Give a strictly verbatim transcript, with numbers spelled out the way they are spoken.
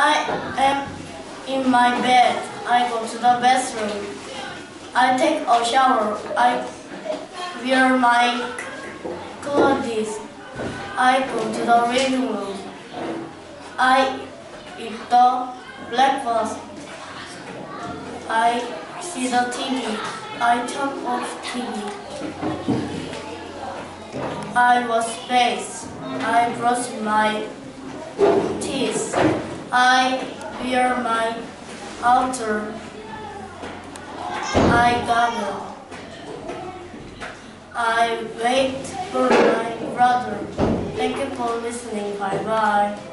I am in my bed. I go to the bathroom. I take a shower. I wear my clothes. I go to the living room. I eat the breakfast. I see the T V. I turn off T V. I wash face. I brush my teeth. I wear my outer. I gather. I wait for my brother. Thank you for listening. Bye bye.